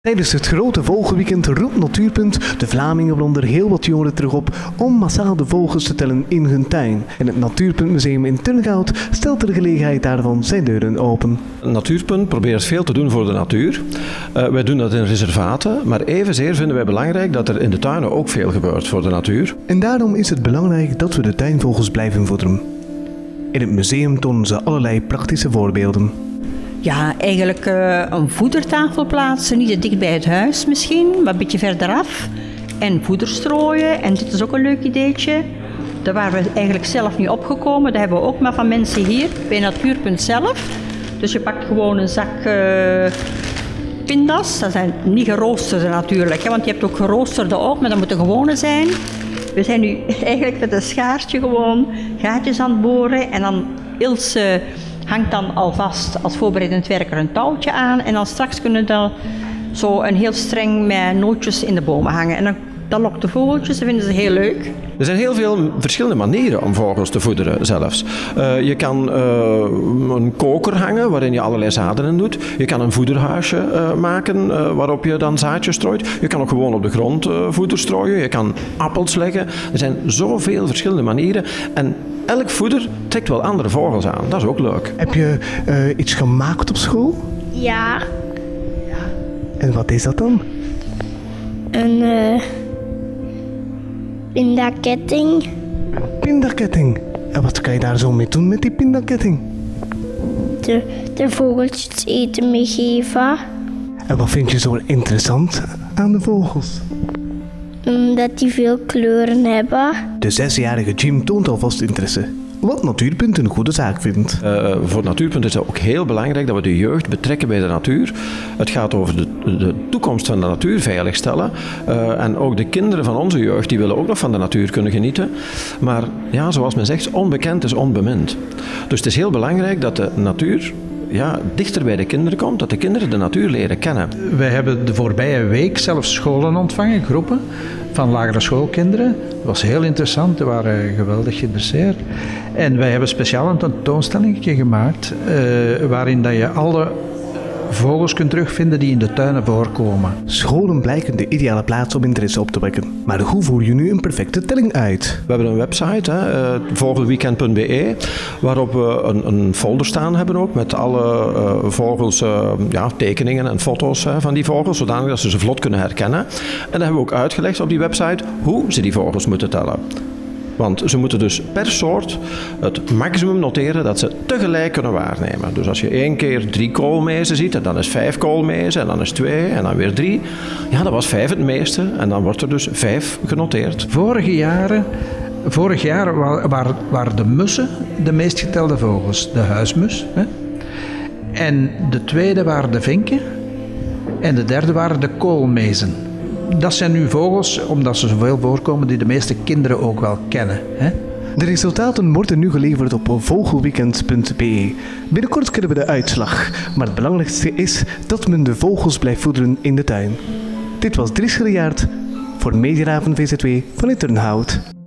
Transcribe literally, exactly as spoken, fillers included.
Tijdens het grote vogelweekend roept Natuurpunt de Vlamingen, waaronder heel wat jongeren, terug op om massaal de vogels te tellen in hun tuin. En het Natuurpuntmuseum in Turnhout stelt ter gelegenheid daarvan zijn deuren open. Natuurpunt probeert veel te doen voor de natuur. Uh, wij doen dat in reservaten, maar evenzeer vinden wij belangrijk dat er in de tuinen ook veel gebeurt voor de natuur. En daarom is het belangrijk dat we de tuinvogels blijven voederen. In het museum tonen ze allerlei praktische voorbeelden. Ja, eigenlijk uh, een voedertafel plaatsen, niet te dicht bij het huis misschien, maar een beetje verderaf. En voeder strooien, en dit is ook een leuk ideetje. Daar waren we eigenlijk zelf niet opgekomen, dat hebben we ook maar van mensen hier, bij Natuurpunt zelf. Dus je pakt gewoon een zak uh, pinda's, dat zijn niet geroosterde natuurlijk, hè, want je hebt ook geroosterde ook, maar dat moeten gewone zijn. We zijn nu eigenlijk met een schaartje gewoon gaatjes aan het boren en dan Ilse hangt dan alvast als voorbereidend werker een touwtje aan en dan straks kunnen we zo een heel streng met nootjes in de bomen hangen. En dan, dan lokt de vogeltjes, dat vinden ze heel leuk. Er zijn heel veel verschillende manieren om vogels te voederen zelfs. Uh, je kan uh, een koker hangen waarin je allerlei zaden in doet. Je kan een voederhuisje uh, maken uh, waarop je dan zaadjes strooit. Je kan ook gewoon op de grond uh, voeder strooien. Je kan appels leggen. Er zijn zoveel verschillende manieren. En elk voeder trekt wel andere vogels aan. Dat is ook leuk. Heb je uh, iets gemaakt op school? Ja. En wat is dat dan? Een uh, pindaketting. Pindaketting. En wat kan je daar zo mee doen met die pindaketting? De, de vogeltjes eten meegeven. En wat vind je zo interessant aan de vogels? Omdat die veel kleuren hebben. De zesjarige Jim toont alvast interesse, wat Natuurpunt een goede zaak vindt. Uh, voor Natuurpunt is het ook heel belangrijk dat we de jeugd betrekken bij de natuur. Het gaat over de, de toekomst van de natuur veiligstellen. Uh, en ook de kinderen van onze jeugd die willen ook nog van de natuur kunnen genieten. Maar ja, zoals men zegt, onbekend is onbemind. Dus het is heel belangrijk dat de natuur ja, dichter bij de kinderen komt, dat de kinderen de natuur leren kennen. Wij hebben de voorbije week zelfs scholen ontvangen, groepen van lagere schoolkinderen. Dat was heel interessant, die waren geweldig geïnteresseerd. En wij hebben speciaal een tentoonstelling gemaakt uh, waarin dat je alle vogels kunt terugvinden die in de tuinen voorkomen. Scholen blijken de ideale plaats om interesse op te wekken. Maar hoe voer je nu een perfecte telling uit? We hebben een website, hè, uh, vogelweekend punt b e, waarop we een, een folder staan hebben ook met alle uh, vogels, uh, ja, tekeningen en foto's uh, van die vogels, zodanig dat ze ze vlot kunnen herkennen. En dan hebben we ook uitgelegd op die website hoe ze die vogels moeten tellen. Want ze moeten dus per soort het maximum noteren dat ze tegelijk kunnen waarnemen. Dus als je één keer drie koolmezen ziet, en dan is vijf koolmezen, en dan is twee, en dan weer drie. Ja, dat was vijf het meeste, en dan wordt er dus vijf genoteerd. Vorige jaren, vorig jaar waren, waren de mussen de meest getelde vogels. De huismus. Hè? En de tweede waren de vinken. En de derde waren de koolmezen. Dat zijn nu vogels, omdat ze zoveel voorkomen, die de meeste kinderen ook wel kennen. Hè? De resultaten worden nu geleverd op vogelweekend punt b e. Binnenkort kennen we de uitslag, maar het belangrijkste is dat men de vogels blijft voederen in de tuin. Dit was Dries Gilliaert voor Mediaraven V Z W vanuit Turnhout.